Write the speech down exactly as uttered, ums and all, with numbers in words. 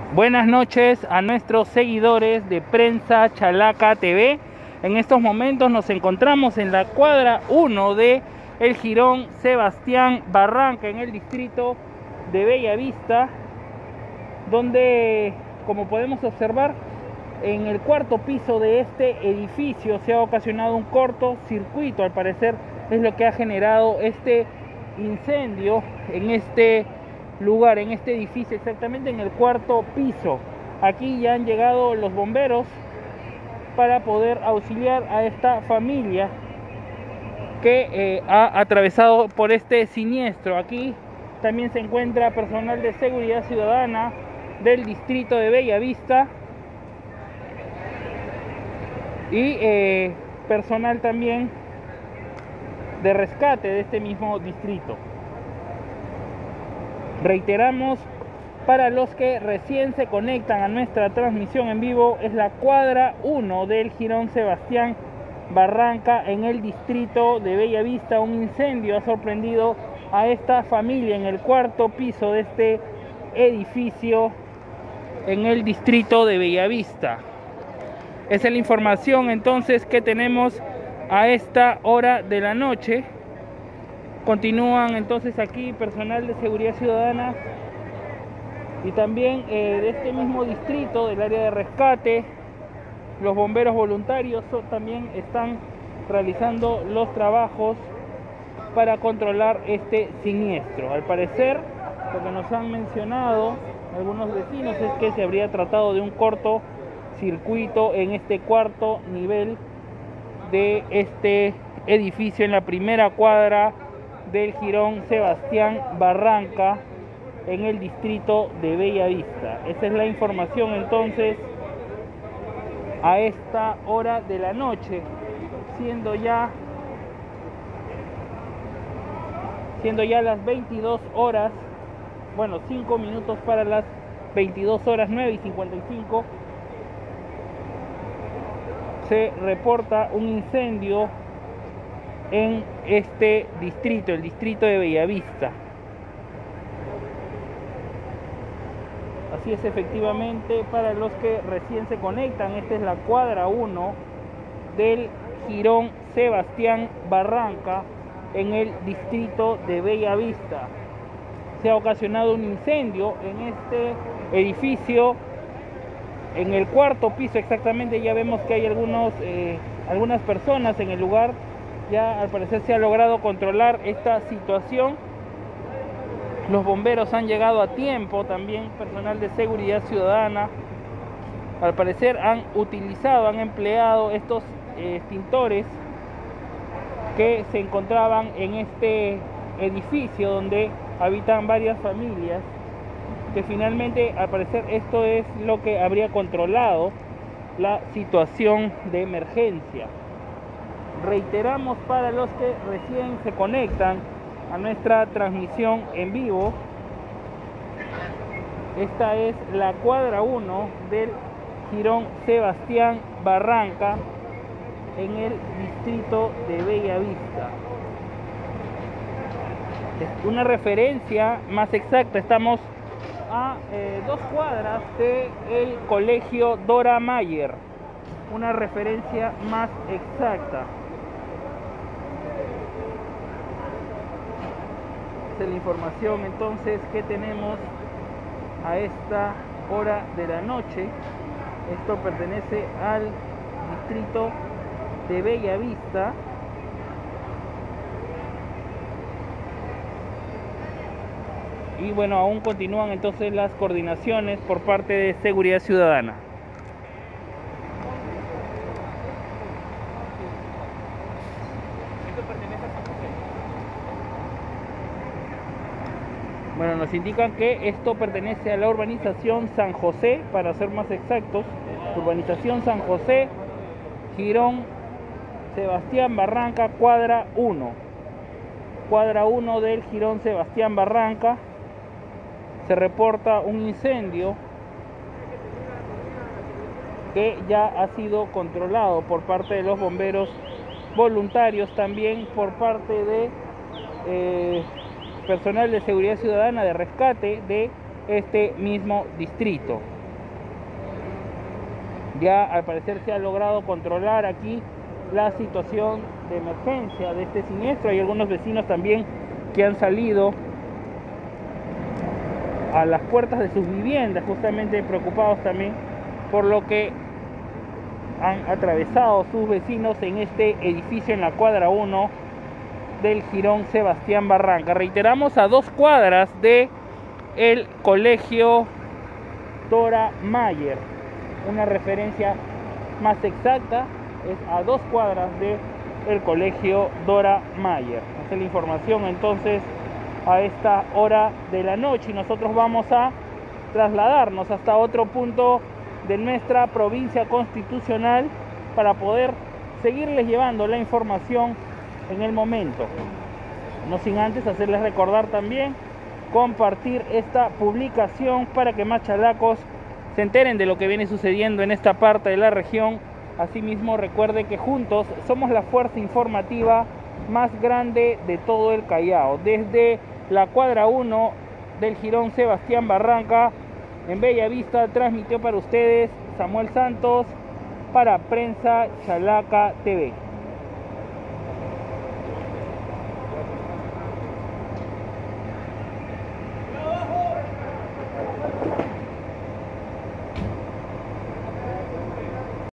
Buenas noches a nuestros seguidores de Prensa Chalaca T V. En estos momentos nos encontramos en la cuadra uno de El Jirón Sebastián Barranca, en el distrito de Bellavista, donde, como podemos observar, en el cuarto piso de este edificio se ha ocasionado un cortocircuito. Al parecer es lo que ha generado este incendio en este lugar, en este edificio, exactamente en el cuarto piso. Aquí ya han llegado los bomberos para poder auxiliar a esta familia que eh, ha atravesado por este siniestro. Aquí también se encuentra personal de seguridad ciudadana del distrito de Bellavista y eh, personal también de rescate de este mismo distrito. Reiteramos, para los que recién se conectan a nuestra transmisión en vivo, es la cuadra uno del Jirón Sebastián Barranca, en el distrito de Bellavista. Un incendio ha sorprendido a esta familia en el cuarto piso de este edificio en el distrito de Bellavista. Esa es la información entonces que tenemos a esta hora de la noche. Continúan entonces aquí personal de seguridad ciudadana y también eh, de este mismo distrito, del área de rescate. Los bomberos voluntarios también están realizando los trabajos para controlar este siniestro. Al parecer, lo que nos han mencionado algunos vecinos es que se habría tratado de un cortocircuito en este cuarto nivel de este edificio, en la primera cuadra del Jirón Sebastián Barranca, en el distrito de Bellavista. Esa es la información entonces a esta hora de la noche, siendo ya siendo ya las veintidós horas, bueno, cinco minutos para las veintidós horas, nueve y cincuenta y cinco. Se reporta un incendio en este distrito, el distrito de Bellavista. Así es, efectivamente, para los que recién se conectan, esta es la cuadra uno del Jirón Sebastián Barranca, en el distrito de Bellavista. Se ha ocasionado un incendio en este edificio, en el cuarto piso exactamente. Ya vemos que hay algunos, eh, algunas personas en el lugar. Ya al parecer se ha logrado controlar esta situación. Los bomberos han llegado a tiempo, también personal de seguridad ciudadana. Al parecer han utilizado, han empleado estos eh, extintores que se encontraban en este edificio donde habitan varias familias, que finalmente al parecer esto es lo que habría controlado la situación de emergencia. Reiteramos, para los que recién se conectan a nuestra transmisión en vivo, esta es la cuadra uno del Jirón Sebastián Barranca, en el distrito de Bellavista. Es una referencia más exacta, estamos a eh, dos cuadras del colegio Dora Mayer, una referencia más exacta. Esta es la información entonces que tenemos a esta hora de la noche. Esto pertenece al distrito de Bellavista. Y bueno, aún continúan entonces las coordinaciones por parte de seguridad ciudadana. Bueno, nos indican que esto pertenece a la urbanización San José, para ser más exactos, urbanización San José, Jirón Sebastián Barranca, cuadra uno. Cuadra uno del Jirón Sebastián Barranca. Se reporta un incendio que ya ha sido controlado por parte de los bomberos voluntarios, también por parte de eh, personal de seguridad ciudadana de rescate de este mismo distrito. Ya al parecer se ha logrado controlar aquí la situación de emergencia de este siniestro. Hay algunos vecinos también que han salido a las puertas de sus viviendas, justamente preocupados también por lo que han atravesado sus vecinos en este edificio en la cuadra uno del Jirón Sebastián Barranca. Reiteramos, a dos cuadras de el colegio Dora Mayer. Una referencia más exacta es a dos cuadras de el colegio Dora Mayer. Esa es la información entonces a esta hora de la noche, y nosotros vamos a trasladarnos hasta otro punto de nuestra provincia constitucional para poder seguirles llevando la información en el momento. No sin antes hacerles recordar también compartir esta publicación para que más chalacos se enteren de lo que viene sucediendo en esta parte de la región. Asimismo, recuerde que juntos somos la fuerza informativa más grande de todo el Callao. Desde la cuadra uno del Jirón Sebastián Barranca, en Bella Vista, transmitió para ustedes Samuel Santos para Prensa Chalaca T V.